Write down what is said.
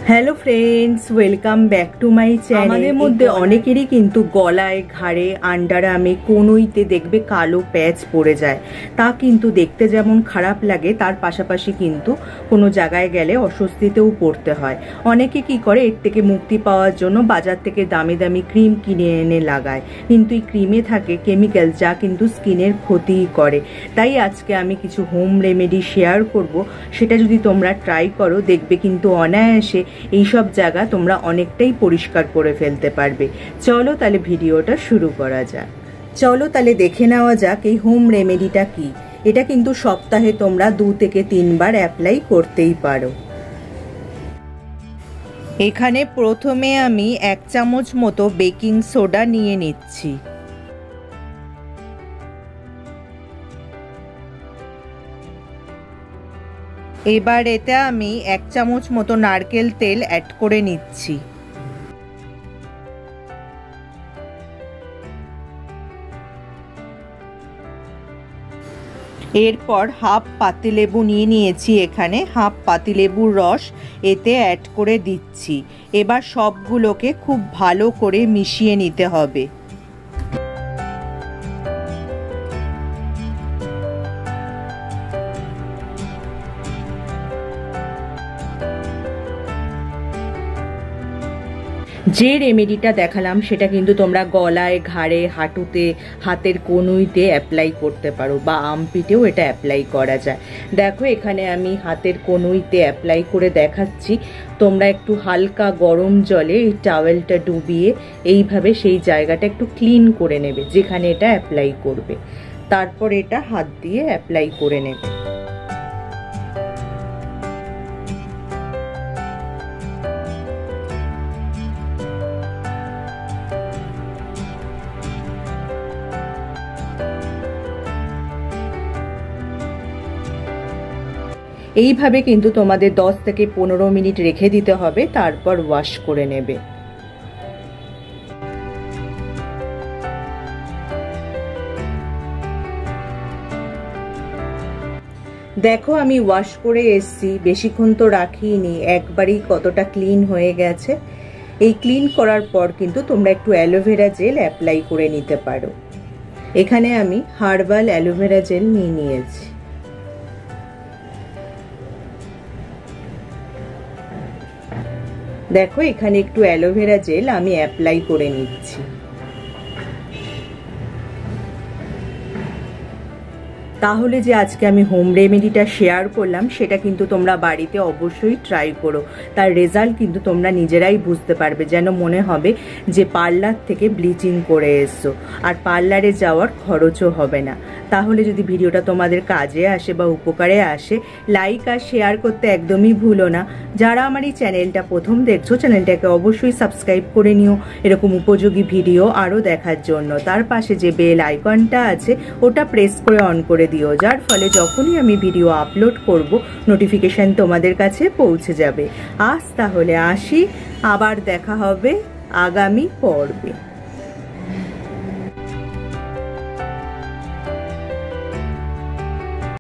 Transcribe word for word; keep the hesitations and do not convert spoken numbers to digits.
Hello friends, welcome back to my channel. আমাদের মধ্যে অনেকেরই কিন্তু গলায়, ঘাড়ে, আন্ডার আর্মে, কনুইতে দেখবে কালো প্যাচ পড়ে যায়। তা কিন্তু দেখতে যেমন খারাপ লাগে, তার পাশাপাশি কিন্তু কোনো জায়গায় গেলে অস্বস্তিতেও পড়তে হয়। অনেকে কি করে, এর থেকে মুক্তি পাওয়ার জন্য বাজার থেকে দামি দামি ক্রিম কিনে এনে লাগায়, কিন্তু এই ক্রিমে থাকে কেমিক্যাল, যা কিন্তু স্কিনের ক্ষতিই করে। তাই আজকে আমি কিছু হোম রেমেডি শেয়ার করব, সেটা যদি তোমরা ট্রাই করো দেখবে কিন্তু অনায়াসে এইসব জায়গা তোমরা অনেকটাই পরিষ্কার করে ফেলতে পারবে। চলো তাহলে ভিডিওটা শুরু করা যাক। চলো তাহলে দেখে নেওয়া যাক এই হোম রেমেডিটা কি। এটা কিন্তু সপ্তাহে তোমরা দু থেকে তিনবার অ্যাপ্লাই করতেই পারো। এখানে প্রথমে আমি এক চামচ মতো বেকিং সোডা নিয়ে নিচ্ছি। এবার এতে আমি এক চামচ মতো নারকেল তেল অ্যাড করে নিচ্ছি। এরপর হাফ পাতিলেবু নিয়ে নিয়েছি, এখানে হাফ পাতিলেবুর রস এতে অ্যাড করে দিচ্ছি। এবার সবগুলোকে খুব ভালো করে মিশিয়ে নিতে হবে। যে রেমেডিটা দেখালাম সেটা কিন্তু তোমরা গলায়, ঘাড়ে, হাঁটুতে, হাতের কনুইতে অ্যাপ্লাই করতে পারো, বা আর্মপিটেও এটা অ্যাপ্লাই করা যায়। দেখো এখানে আমি হাতের কনুইতে অ্যাপ্লাই করে দেখাচ্ছি। তোমরা একটু হালকা গরম জলে এই টাওয়েলটা ডুবিয়ে এইভাবে সেই জায়গাটা একটু ক্লিন করে নেবে যেখানে এটা অ্যাপ্লাই করবে। তারপর এটা হাত দিয়ে অ্যাপ্লাই করে নেবে। এইভাবে কিন্তু তোমাদের দশ থেকে পনেরো মিনিট রেখে দিতে হবে, তারপর ওয়াশ করে নেবে। দেখো আমি ওয়াশ করে এসছি, বেশিক্ষণ তো রাখিনি, একবারই কতটা ক্লিন হয়ে গেছে। এই ক্লিন করার পর কিন্তু তোমরা একটু অ্যালোভেরা জেল অ্যাপ্লাই করে নিতে পারো। এখানে আমি হার্বাল অ্যালোভেরা জেল নিয়ে নিয়েছি। দেখো এখানে একটু অ্যালোভেরা জেল আমি অ্যাপ্লাই করে নিচ্ছি। তাহলে যে আজকে আমি হোম রেমেডিটা শেয়ার করলাম সেটা কিন্তু তোমরা বাড়িতে অবশ্যই ট্রাই করো। তার রেজাল্ট কিন্তু তোমরা নিজেরাই বুঝতে পারবে, যেন মনে হবে যে পার্লার থেকে ব্লিচিং করে এসছো, আর পার্লারে যাওয়ার খরচও হবে না। তাহলে যদি ভিডিওটা তোমাদের কাজে আসে বা উপকারে আসে, লাইক আর শেয়ার করতে একদমই ভুলো না। যারা আমার এই চ্যানেলটা প্রথম দেখছো, চ্যানেলটাকে অবশ্যই সাবস্ক্রাইব করে নিও এরকম উপযোগী ভিডিও আরও দেখার জন্য। তার পাশে যে বেল আইকনটা আছে ওটা প্রেস করে অন করে দিও, যার ফলে যখনই আমি ভিডিও আপলোড করব নোটিফিকেশন তোমাদের কাছে পৌঁছে যাবে। আজ তাহলে আসি, আবার দেখা হবে আগামী পর্বে।